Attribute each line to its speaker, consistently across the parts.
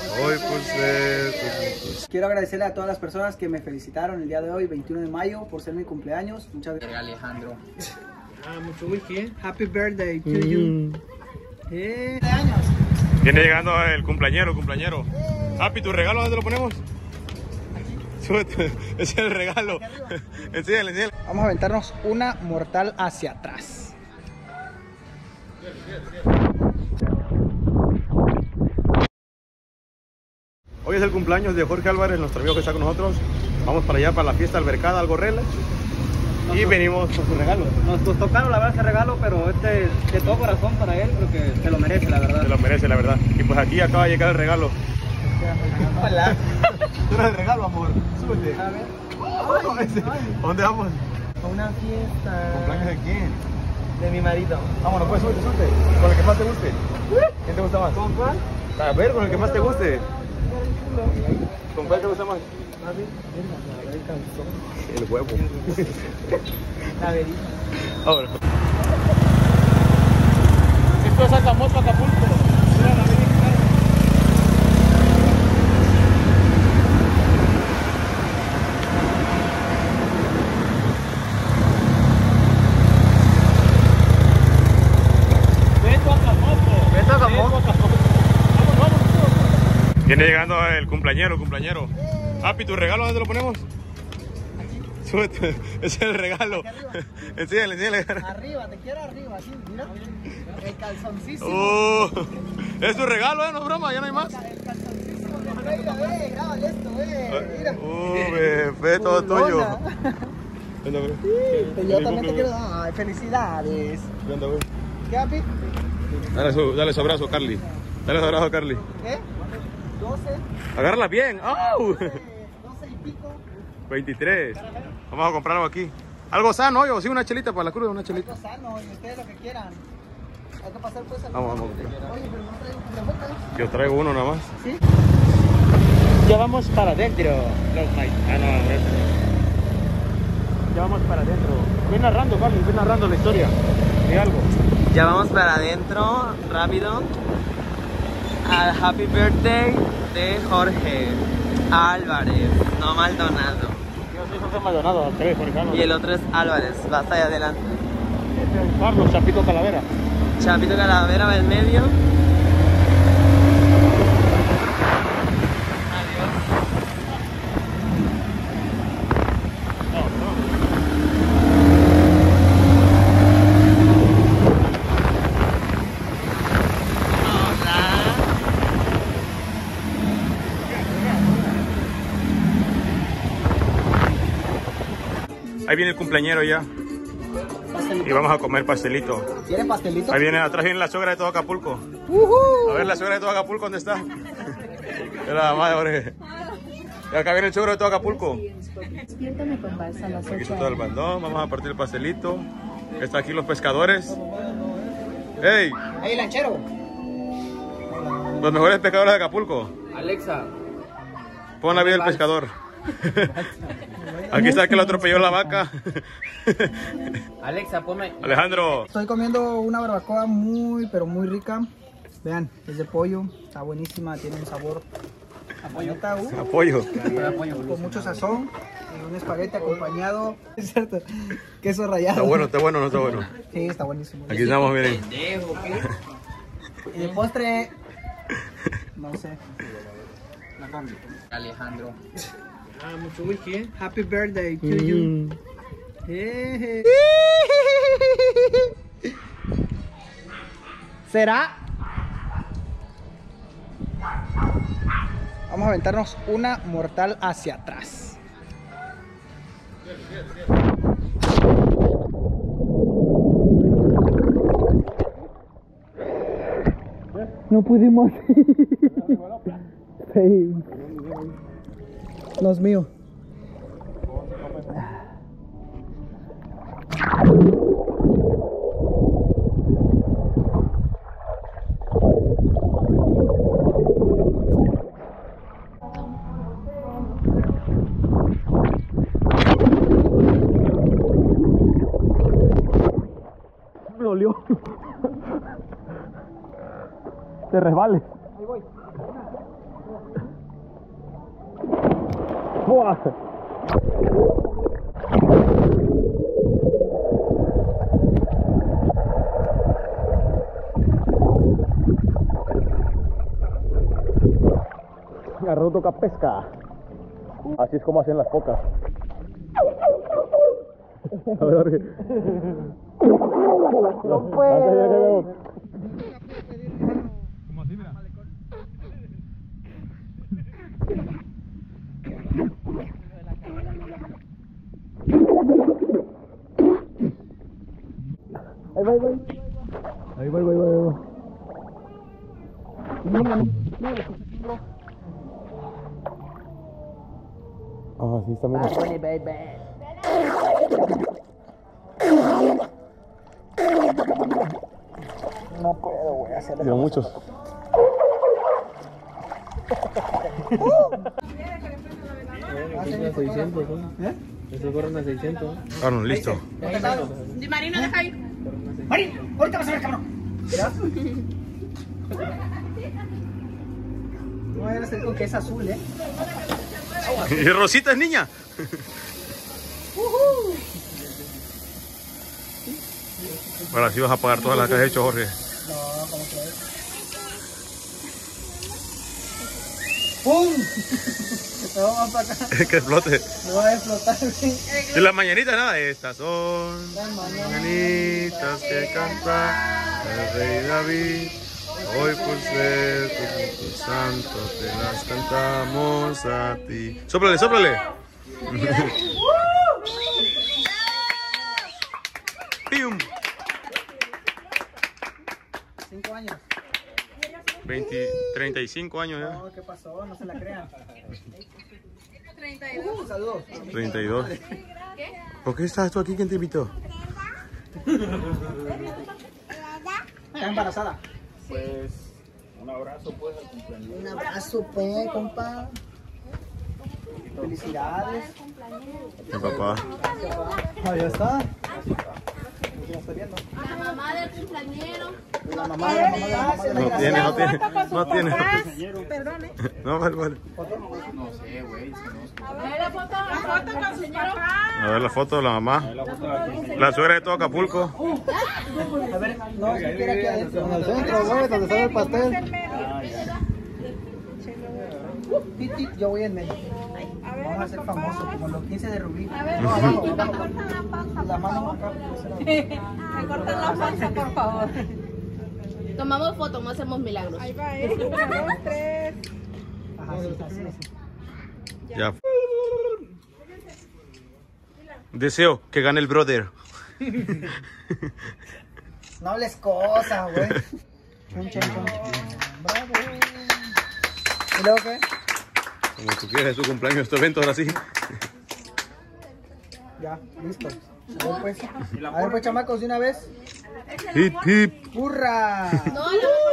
Speaker 1: Hoy pues
Speaker 2: Quiero agradecerle a todas las personas que me felicitaron el día de hoy, 21 de mayo, por ser mi cumpleaños. Muchas gracias, Alejandro. Mucho whisky, ¿eh? Happy birthday to you. Años.
Speaker 1: Viene llegando el cumpleañero. Happy, ¿tu regalo dónde lo ponemos? Súbete, ese es el regalo. Enséñale.
Speaker 2: Vamos a aventarnos una mortal hacia atrás.
Speaker 1: Hoy es el cumpleaños de Jorge Álvarez, nuestro amigo que está con nosotros. Vamos para allá, para la fiesta albercada Algorrela. Y venimos con su regalo.
Speaker 2: Nos costó caro la verdad ese regalo, pero este de todo corazón para él, porque se lo merece la verdad.
Speaker 1: Se lo merece, la verdad. Y pues aquí acaba de llegar el regalo.
Speaker 2: Hola.
Speaker 1: Tú eres el regalo, amor. Súbete.
Speaker 2: A ver.
Speaker 1: ¿A dónde vamos?
Speaker 2: A una fiesta.
Speaker 1: ¿Cumpleaños de quién?
Speaker 2: De mi marido.
Speaker 1: Vámonos, pues, súbete. Con el que más te guste. ¿Quién te gusta más?
Speaker 2: ¿Con cuál?
Speaker 1: A ver, con el que más te guste. ¿Con cuál te gusta más? El huevo.
Speaker 2: La verita.
Speaker 1: Ahora.
Speaker 2: Esto es Acapulco, Acapulco.
Speaker 1: Viene llegando el cumpleañero. Happy, ¿tu regalo dónde lo ponemos? Súbete, ese es el regalo. Enséñale.
Speaker 2: Arriba, te quiero arriba, así, mira. El calzoncísimo.
Speaker 1: Es tu regalo, no es broma, ya no hay más.
Speaker 2: El calzoncísimo de Freira, grábale esto, mira.
Speaker 1: Bebé, todo tuyo.
Speaker 2: Sí, yo también te quiero dar. Ay, felicidades. ¿Qué, Happy?
Speaker 1: Dale su abrazo, Carly.
Speaker 2: ¿Qué? 12.
Speaker 1: Agárrala bien. ¡Oh!
Speaker 2: 12 y pico.
Speaker 1: 23. Vamos a comprar algo aquí. Algo sano, yo, sí, una chelita para la cruz, una chelita.
Speaker 2: Algo sano, y ustedes lo que quieran. Hay que pasar pues al...
Speaker 1: Vamos.
Speaker 2: Oye, pero no traigo cubrebocas.
Speaker 1: Yo traigo uno nada más.
Speaker 2: ¿Sí? Ya vamos para adentro.
Speaker 1: Ya vamos para adentro. Voy narrando, Carly, voy narrando la historia. De algo.
Speaker 3: Ya vamos para adentro, rápido, al happy birthday de Jorge Álvarez, no Maldonado.
Speaker 1: Yo soy José Maldonado, al revés, Jorge.
Speaker 3: Y el otro es Álvarez, vas allá adelante.
Speaker 1: Carlos, Chapito Calavera.
Speaker 3: Chapito Calavera va en medio.
Speaker 1: Ahí viene el cumpleañero ya.
Speaker 2: Pastelito.
Speaker 1: Y vamos a comer pastelito.
Speaker 2: ¿Quieren pastelito?
Speaker 1: Ahí viene, atrás viene la suegra de todo Acapulco. A ver la suegra de todo Acapulco, ¿dónde está? Es la mamá de Jorge. Y acá viene el suegro de todo Acapulco.
Speaker 4: Despiértame con balsa a las
Speaker 1: Aquí
Speaker 4: 8
Speaker 1: está todo el bandón, vamos a partir el pastelito. Están aquí los pescadores. ¡Ey!
Speaker 2: Ahí, lanchero.
Speaker 1: Los mejores pescadores de Acapulco.
Speaker 2: Alexa.
Speaker 1: Pon la vida del pescador. Aquí está el que lo atropelló la vaca.
Speaker 2: Alexa, ponme.
Speaker 1: Alejandro.
Speaker 2: Estoy comiendo una barbacoa muy, pero muy rica. Vean, es de pollo. Está buenísima, tiene un sabor a pollota,
Speaker 1: Apoyo.
Speaker 2: con mucho sazón. Y un espagueti acompañado. Es cierto. Queso rallado.
Speaker 1: Está bueno, no está bueno.
Speaker 2: Sí, está buenísimo.
Speaker 1: Aquí estamos, miren.
Speaker 2: Y de postre, no sé.
Speaker 3: Alejandro.
Speaker 2: Mucho whisky, ¿eh? Happy birthday to you. ¿Será? Vamos a aventarnos una mortal hacia atrás. No pudimos. Sí. No es mío. Me dolió. Te resbales. Ahí voy. 1,
Speaker 1: ¡Buah! Agarró toca pesca. Así es como hacen las focas. A ver, Jorge. No puedo. ¿Cómo así, mira? Ahí va, ahí va. Ahí va, ahí va, ahí va. Ah, sí, está bien.
Speaker 2: No puedo, güey, hacerlo.
Speaker 1: Dio muchos.
Speaker 3: Eso corren a 600.
Speaker 1: Claro, listo.
Speaker 5: Di Marino, deja ir.
Speaker 2: Marín, ahorita vas a ver, cabrón. ¿Ya? No voy a hacer con que es azul, ¿eh?
Speaker 1: ¿Y Rosita es niña? Ahora sí vas a pagar todas las que has hecho, Jorge.
Speaker 2: No, ¿cómo crees? ¡Pum! No, vamos para acá.
Speaker 1: Que explote.
Speaker 2: Me va a explotar, güey.
Speaker 1: Y las mañanitas, nada. Estas son
Speaker 2: Las
Speaker 1: mañanitas que canta el rey David. Hoy por ser tu santo te las cantamos a ti. ¡Sóplale, sóplale! ¡Pium!
Speaker 2: 5 años.
Speaker 1: 35 años ya.
Speaker 2: No, ¿qué pasó? No se la crean.
Speaker 5: 32.
Speaker 2: Saludos.
Speaker 1: 32. ¿Por qué estás tú aquí? ¿Quién te invitó?
Speaker 2: Está embarazada.
Speaker 6: Pues un abrazo pues al cumpleaños.
Speaker 2: Un abrazo, pues, compa. Felicidades.
Speaker 1: Mi papá.
Speaker 2: Ah, ya está. Ya estoy viendo.
Speaker 5: La mamá del cumpleañero.
Speaker 2: La mamá de la
Speaker 1: No tiene, no tiene. No tiene.
Speaker 5: Perdón, ¿eh?
Speaker 1: No, vale, vale.
Speaker 6: No sé, güey.
Speaker 5: A ver la foto con su papá.
Speaker 1: A ver la foto de la mamá. La suegra de todo Acapulco.
Speaker 2: A ver, no, si quiere aquí adentro. En el centro, güey, donde está el pastel. Titi, yo voy en medio. Vamos a ser famosos, como los 15 de Rubí. No, abajo, abajo. La mano acá.
Speaker 5: Me cortan la panza, por favor. Tomamos foto, no hacemos milagros. Ahí va, 1, 2, 3.
Speaker 2: Ajá, sí, así.
Speaker 1: Ya. Deseo que gane el brother.
Speaker 2: No hables cosas, güey. Chon, chon, chon. Bravo. ¿Y luego qué?
Speaker 1: Como tú quieres, tu cumpleaños, tu evento, ahora sí.
Speaker 2: Ya, listo. A ver, pues, chamacos, de una vez.
Speaker 1: Hip, hip.
Speaker 2: ¡Hurra!
Speaker 5: No,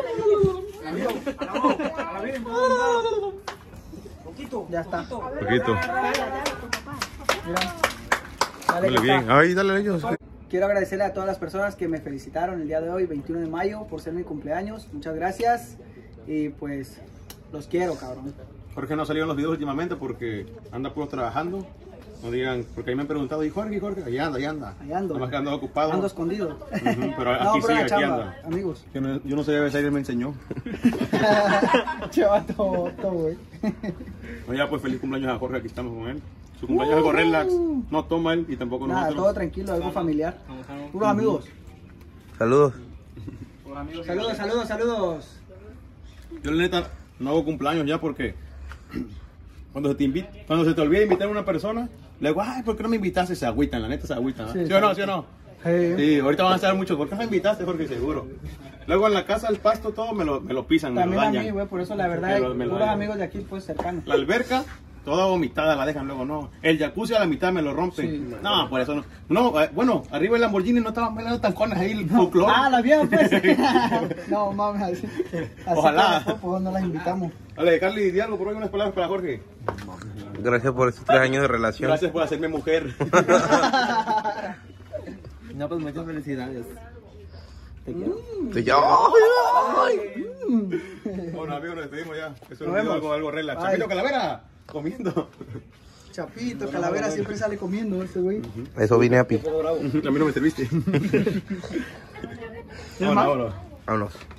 Speaker 2: Ya está.
Speaker 1: Poquito.
Speaker 2: Mira. Dale,
Speaker 1: Dale bien. Ay, dale a ellos.
Speaker 2: Quiero agradecerle a todas las personas que me felicitaron el día de hoy, 21 de mayo, por ser mi cumpleaños. Muchas gracias. Y pues, los quiero, cabrón.
Speaker 1: Jorge no salió en los videos últimamente porque anda puro trabajando. No digan, porque ahí me han preguntado, ¿y Jorge, Jorge? Ahí anda, ahí anda.
Speaker 2: Ahí ando.
Speaker 1: Nada más que ando ocupado.
Speaker 2: Ando escondido.
Speaker 1: Pero aquí
Speaker 2: No,
Speaker 1: sí,
Speaker 2: pero la
Speaker 1: aquí
Speaker 2: chamba,
Speaker 1: anda.
Speaker 2: amigos.
Speaker 1: Yo no sabía besar y él me enseñó.
Speaker 2: Chavato, güey.
Speaker 1: No, ya pues feliz cumpleaños a Jorge, aquí estamos con él. Su cumpleaños es algo relax, no toma él y tampoco
Speaker 2: Nada,
Speaker 1: nosotros.
Speaker 2: todo tranquilo, algo familiar. Puros amigos.
Speaker 3: Saludos.
Speaker 2: Saludos, saludos, saludos.
Speaker 1: Yo la neta no hago cumpleaños ya porque cuando se te olvida invitar a una persona, le digo, ay, ¿por qué no me invitaste? Se agüitan, la neta se agüitan.
Speaker 2: Sí,
Speaker 1: ¿Sí o no? ¿Sí o no?
Speaker 2: Hey.
Speaker 1: Sí, ahorita van a estar muchos, ¿por qué no me invitaste, Jorge? Seguro. Luego en la casa el pasto todo me lo pisan, me lo
Speaker 2: También a
Speaker 1: dañan.
Speaker 2: mí, güey, por eso la verdad,
Speaker 1: Me lo
Speaker 2: puros
Speaker 1: dañan.
Speaker 2: amigos de aquí, pues, cercanos.
Speaker 1: La alberca, toda vomitada la dejan luego, no. El jacuzzi a la mitad me lo rompen.
Speaker 2: Sí.
Speaker 1: No, por eso no. No, bueno, arriba el Lamborghini no estaban bailando tancones ahí, el folclore.
Speaker 2: Ah, la vieron, pues. No, mames, así.
Speaker 1: Ojalá.
Speaker 2: Pues no las invitamos.
Speaker 1: Dale, Carly, di algo, por ahí unas palabras para Jorge.
Speaker 3: Gracias por estos 3 años de relación.
Speaker 1: Gracias por hacerme mujer.
Speaker 3: No, pues muchas felicidades.
Speaker 2: Te
Speaker 3: quiero.
Speaker 1: Bueno, amigos, nos despedimos ya. Eso
Speaker 2: Nos
Speaker 1: es
Speaker 2: vemos.
Speaker 1: algo relax.
Speaker 2: Bye.
Speaker 1: Chapito Calavera, comiendo.
Speaker 2: Chapito, Calavera siempre sale comiendo este güey.
Speaker 3: Eso vine a pi.
Speaker 1: A mí no me serviste.
Speaker 3: Vámonos.